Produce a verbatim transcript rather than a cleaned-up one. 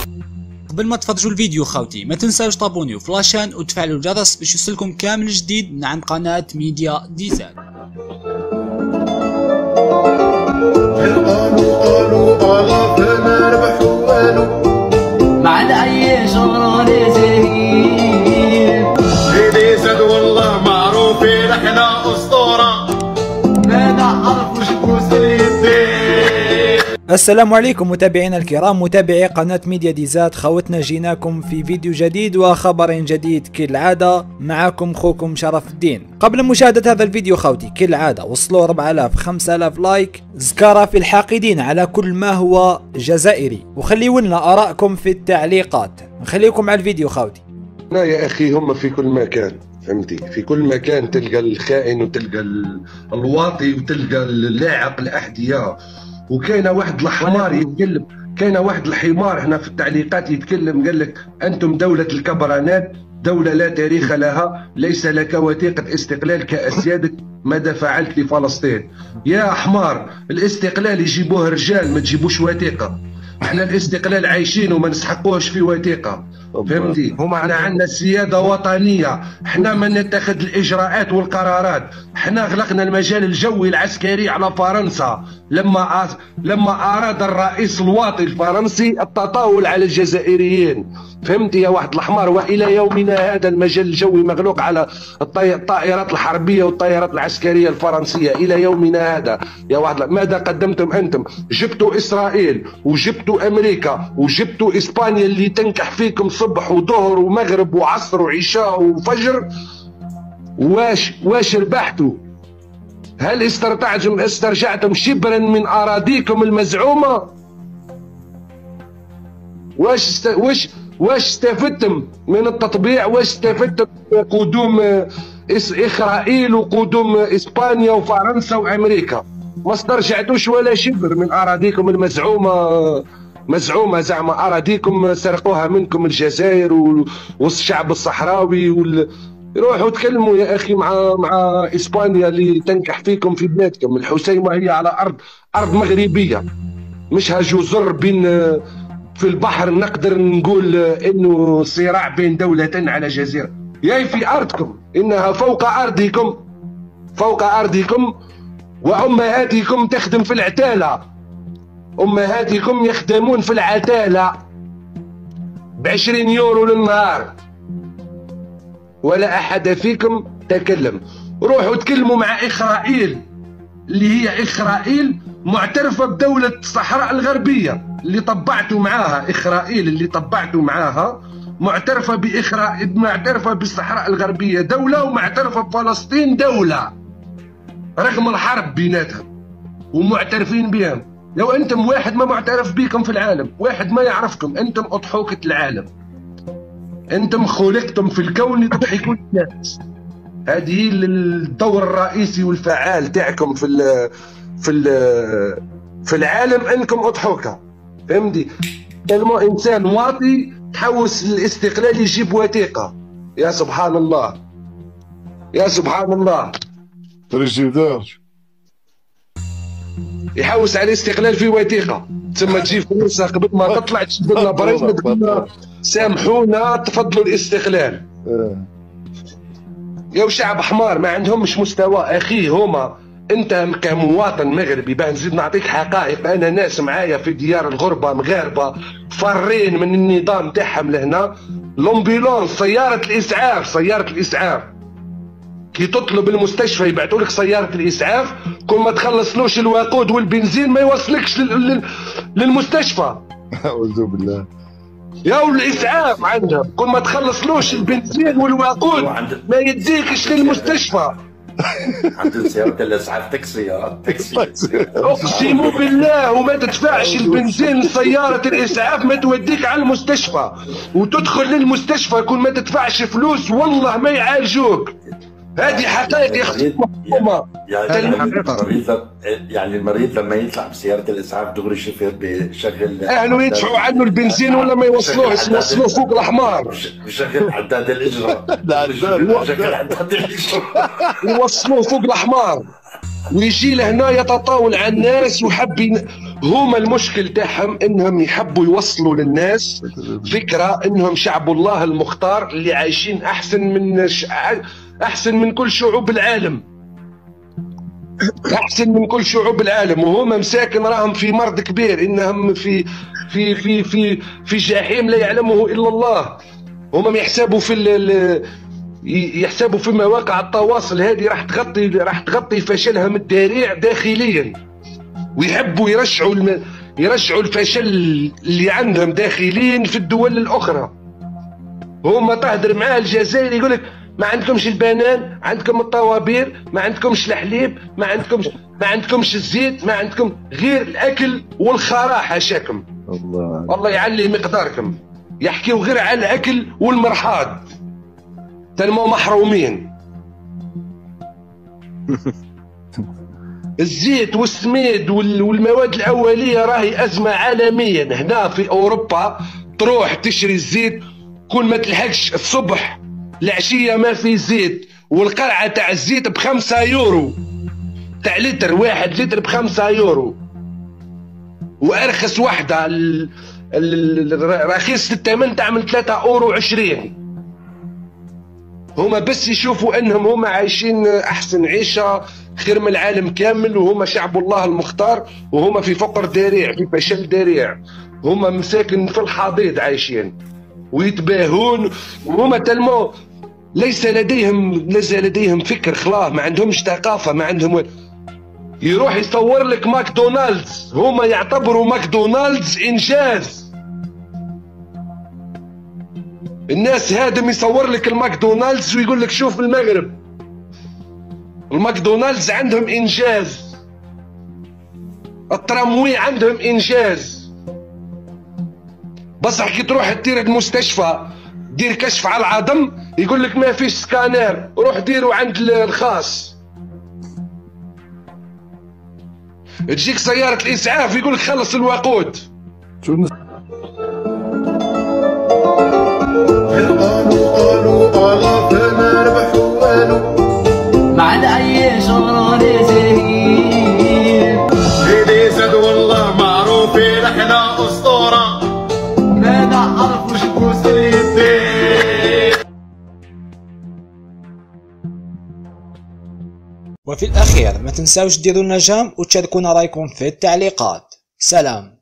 قبل ما تفرجوا الفيديو خاوتي ما تنساوش تابونيو في لاشين وتفعلوا الجرس باش يوصلكم كامل جديد من عند قناة ميديا ديزاد. قالوا قالوا طلب ما ربحوا والو مع اي شغل زين ديزاد والله معروفين احنا اسطوره ما نعرف وش بوصل. السلام عليكم متابعينا الكرام، متابعي قناة ميديا ديزاد. خوتنا جيناكم في فيديو جديد وخبر جديد كالعادة. معكم خوكم شرف الدين. قبل مشاهدة هذا الفيديو خوتي كالعادة وصلوا أربعة آلاف خمسة آلاف لايك، زكارة في الحاقدين على كل ما هو جزائري، وخليوا لنا آراءكم في التعليقات. نخليكم على الفيديو خوتي. لا يا اخي هم في كل مكان، فهمتي؟ في كل مكان تلقى الخائن وتلقى الواطي وتلقى اللاعق الاحذيه، وكاينه واحد الحمار يتكلم، كاينه واحد الحمار هنا في التعليقات يتكلم قال لك انتم دوله الكبرانات، دوله لا تاريخ لها، ليس لك وثيقه استقلال كاسيادك، ماذا فعلت لفلسطين؟ يا حمار، الاستقلال يجيبوه رجال ما تجيبوش وثيقه. احنا الاستقلال عايشين وما نسحقوهش في وثيقه، فهمتي؟ احنا عندنا سياده وطنيه، احنا ما نتخذ الاجراءات والقرارات. احنا غلقنا المجال الجوي العسكري على فرنسا لما أ... لما اراد الرئيس الواطي الفرنسي التطاول على الجزائريين، فهمتي يا واحد الحمار؟ والى يومنا هذا المجال الجوي مغلوق على الطي... الطائرات الحربيه والطائرات العسكريه الفرنسيه الى يومنا هذا يا واحد. ماذا قدمتم انتم؟ جبتوا اسرائيل وجبتوا امريكا وجبتوا اسبانيا اللي تنكح فيكم صبح وظهر ومغرب وعصر وعشاء وفجر. واش واش ربحتوا؟ هل استرجعتم استرجعتم شبرا من اراضيكم المزعومه؟ واش است... واش واش استفدتم من التطبيع؟ واش استفدتم من قدوم إس... اسرائيل وقدوم اسبانيا وفرنسا وامريكا؟ ما استرجعتوش ولا شبر من اراضيكم المزعومه، مزعومه زعما اراضيكم سرقوها منكم الجزائر والشعب الصحراوي وال... روحوا تكلموا يا اخي مع مع اسبانيا اللي تنكح فيكم في بلادكم. الحسيمه هي على ارض ارض مغربيه، مش جزر بين في البحر نقدر نقول انه صراع بين دولتين على جزيره. ياي في ارضكم، انها فوق ارضكم، فوق ارضكم، وامهاتكم تخدم في العتاله، امهاتكم يخدمون في العتاله بعشرين يورو للنهار، ولا احد فيكم تكلم. روحوا تكلموا مع اسرائيل اللي هي اسرائيل معترفه بدوله الصحراء الغربيه اللي طبعتوا معاها. اسرائيل اللي طبعتوا معاها معترفه بإسرائيل، معترفه بالصحراء الغربيه دوله، ومعترفه بفلسطين دوله رغم الحرب بيناتهم، ومعترفين بهم. لو انتم واحد ما معترف بكم في العالم، واحد ما يعرفكم، انتم اضحوكه العالم، انتم خلقتم في الكون لتضحكوا الناس. هذه الدور الرئيسي والفعال تاعكم في ال في ال في العالم، انكم اضحوكه، فهمتي؟ كلمه انسان واطي تحوس الاستقلال يجيب وثيقه. يا سبحان الله، يا سبحان الله. بريزيدور يحوس على الاستقلال في وثيقه، ثم تجي فرنسا قبل ما تطلع تجيب لنا بريد تقول لنا سامحونا تفضلوا الاستقلال. يا شعب حمار ما عندهمش مستوى اخي. هما انت كمواطن مغربي، باه نزيد نعطيك حقائق، انا ناس معايا في ديار الغربه مغاربه فارين من النظام تاعهم لهنا. لومبيلونس، سياره الاسعاف، سياره الاسعاف كي تطلب المستشفى يبعثوا لك سياره الاسعاف، كل ما تخلصلوش الوقود والبنزين ما يوصلكش لل... للمستشفى. اعوذ بالله. يا الاسعاف عندهم كل ما تخلصلوش البنزين والوقود ما يديكش للمستشفى. عندنا سيارة الاسعاف تاكسي تاكسي اقسم بالله، وما تدفعش البنزين لسيارة الاسعاف ما توديك على المستشفى، وتدخل للمستشفى كل ما تدفعش فلوس والله ما يعالجوك. هذه حقائق يا اخي. يعني المريض، يعني المريض لما يطلع بسيارة الاسعاف دغري الشوفير بيشغل اهله يدفعوا عنه البنزين ولا ما يوصلوش، يوصلوه فوق الحمار، يشغل عداد الاجره. يشغل عداد الاجره يوصلوه فوق الحمار، ويجي لهنا يتطاول على الناس وحب هما المشكل تاعهم انهم يحبوا يوصلوا للناس فكره انهم شعب الله المختار اللي عايشين احسن من ش... احسن من كل شعوب العالم، احسن من كل شعوب العالم. وهما مساكن راهم في مرض كبير، انهم في في في في في جحيم لا يعلمه الا الله. هما يحسبوا في ال... يحسبوا في مواقع التواصل هذه راح تغطي راح تغطي فشلهم الذريع داخليا، ويحبوا يرجعوا الم... يرجعوا الفشل اللي عندهم داخليا في الدول الاخرى. هما تهدر معاه الجزائر يقول لك ما عندكمش البنان، عندكم الطوابير، ما عندكمش الحليب، ما عندكمش ما عندكمش الزيت، ما عندكم غير الاكل والخراء حاشاكم. الله والله يعلي مقداركم، يحكيوا غير على الاكل والمرحاض، تنمو محرومين. الزيت والسميد والمواد الاوليه راهي ازمه عالميا. هنا في اوروبا تروح تشري الزيت كل ما تلحقش الصبح العشيه ما في زيت، والقرعه تاع الزيت بخمسة يورو، تاع لتر واحد لتر بخمسة يورو، وارخص وحده رخيص الثمن تعمل ثلاثة اورو عشرين. هما بس يشوفوا انهم هما عايشين احسن عيشه خير من العالم كامل، وهما شعب الله المختار، وهما في فقر ذريع في فشل ذريع. هما مساكن في الحضيض عايشين ويتباهون، وهما تلمو ليس لديهم ليس لديهم فكر خلاه، ما عندهمش ثقافه، ما عندهم. يروح يصور لك ماكدونالدز، هما يعتبروا ماكدونالدز انجاز. الناس هادم يصور لك الماكدونالدز ويقول لك شوف المغرب الماكدونالدز عندهم انجاز، التراموي عندهم انجاز. بصح كي تروح تدير المستشفى دير كشف على العظم يقول لك ما فيش سكانير، روح ديروا عند الخاص. تجيك سيارة الإسعاف يقول لك خلص الوقود. قالوا قالوا قالوا فما ربحوا والو، بعد أي شهر زين ليلي زاد والله معروفين احنا أسطورة، ما نعرف وش بوسيدي. وفي الأخير ما تنساوش ديروا لنا جام وتشاركونا رايكم في التعليقات. سلام.